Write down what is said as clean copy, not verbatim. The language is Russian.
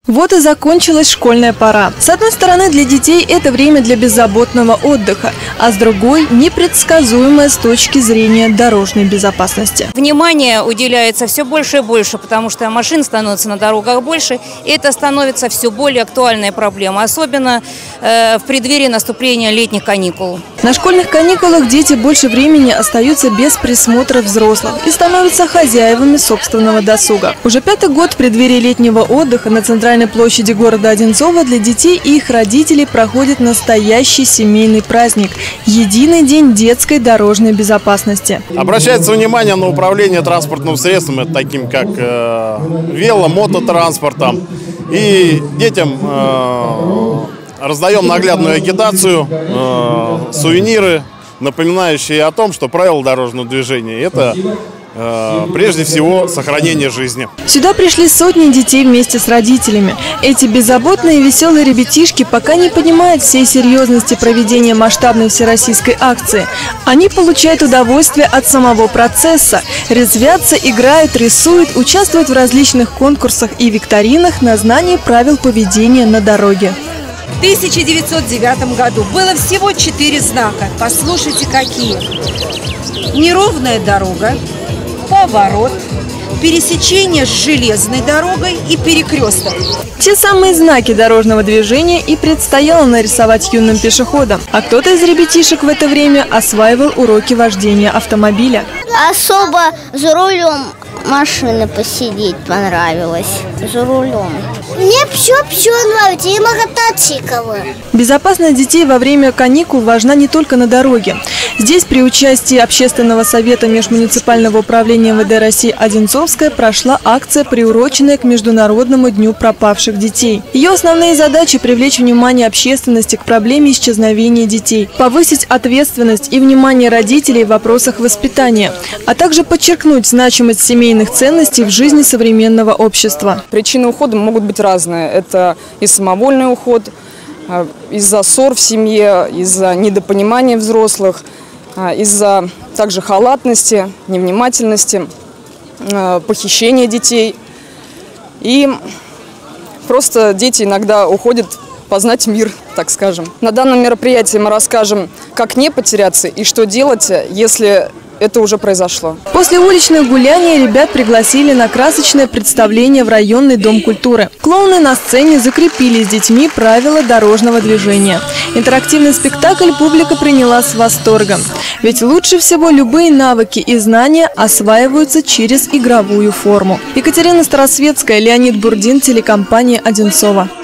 Вот и закончилась школьная пора. С одной стороны, для детей это время для беззаботного отдыха, а с другой – непредсказуемое с точки зрения дорожной безопасности. Внимание уделяется все больше и больше, потому что машин становится на дорогах больше, и это становится все более актуальной проблемой, особенно в преддверии наступления летних каникул. На школьных каникулах дети больше времени остаются без присмотра взрослых и становятся хозяевами собственного досуга. Уже 5-й год в преддверии летнего отдыха на центральной площади города Одинцово для детей и их родителей проходит настоящий семейный праздник – Единый день детской дорожной безопасности. Обращается внимание на управление транспортным средством, это таким как вело-, мототранспортом. И детям раздаем наглядную агитацию, сувениры, напоминающие о том, что правила дорожного движения – это прежде всего сохранение жизни. Сюда пришли сотни детей вместе с родителями. Эти беззаботные и веселые ребятишки пока не понимают всей серьезности проведения масштабной всероссийской акции. Они получают удовольствие от самого процесса, резвятся, играют, рисуют, участвуют в различных конкурсах и викторинах на знание правил поведения на дороге. В 1909 году было всего 4 знака. Послушайте, какие. Неровная дорога, поворот, пересечение с железной дорогой и перекресток. Те самые знаки дорожного движения и предстояло нарисовать юным пешеходам. А кто-то из ребятишек в это время осваивал уроки вождения автомобиля. Особо за рулем машины посидеть понравилось. За рулем. Мне все нравится, и мотоциклы. Безопасность детей во время каникул важна не только на дороге. Здесь при участии Общественного совета межмуниципального управления МВД России «Одинцовская» прошла акция, приуроченная к Международному дню пропавших детей. Ее основные задачи – привлечь внимание общественности к проблеме исчезновения детей, повысить ответственность и внимание родителей в вопросах воспитания, а также подчеркнуть значимость семейных ценностей в жизни современного общества. Причины ухода могут быть разные. Это и самовольный уход, из-за ссор в семье, из-за недопонимания взрослых, из-за также халатности, невнимательности, похищения детей. И просто дети иногда уходят познать мир, так скажем. На данном мероприятии мы расскажем, как не потеряться и что делать, если это уже произошло. После уличных гуляний ребят пригласили на красочное представление в районный дом культуры. Клоуны на сцене закрепили с детьми правила дорожного движения. Интерактивный спектакль публика приняла с восторгом. Ведь лучше всего любые навыки и знания осваиваются через игровую форму. Екатерина Старосветская, Леонид Бурдин, телекомпания «Одинцово».